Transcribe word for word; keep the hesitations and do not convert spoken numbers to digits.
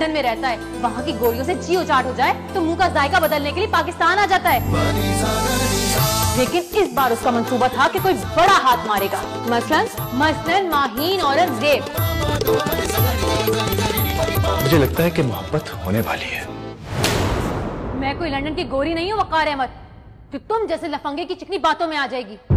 London में रहता है, वहाँ की गोलियों से जी उचाट हो जाए तो मुंह का जायका बदलने के लिए पाकिस्तान आ जाता है। लेकिन इस बार उसका मंसूबा था कि कोई बड़ा हाथ मारेगा, मसलन मसलन माहीन औरत ज़ेब। मुझे लगता है कि मोहब्बत होने वाली है। मैं कोई लंदन की गोरी नहीं हूँ वकार अहमद, जो तुम जैसे लफंगे की चिकनी बातों में आ जाएगी।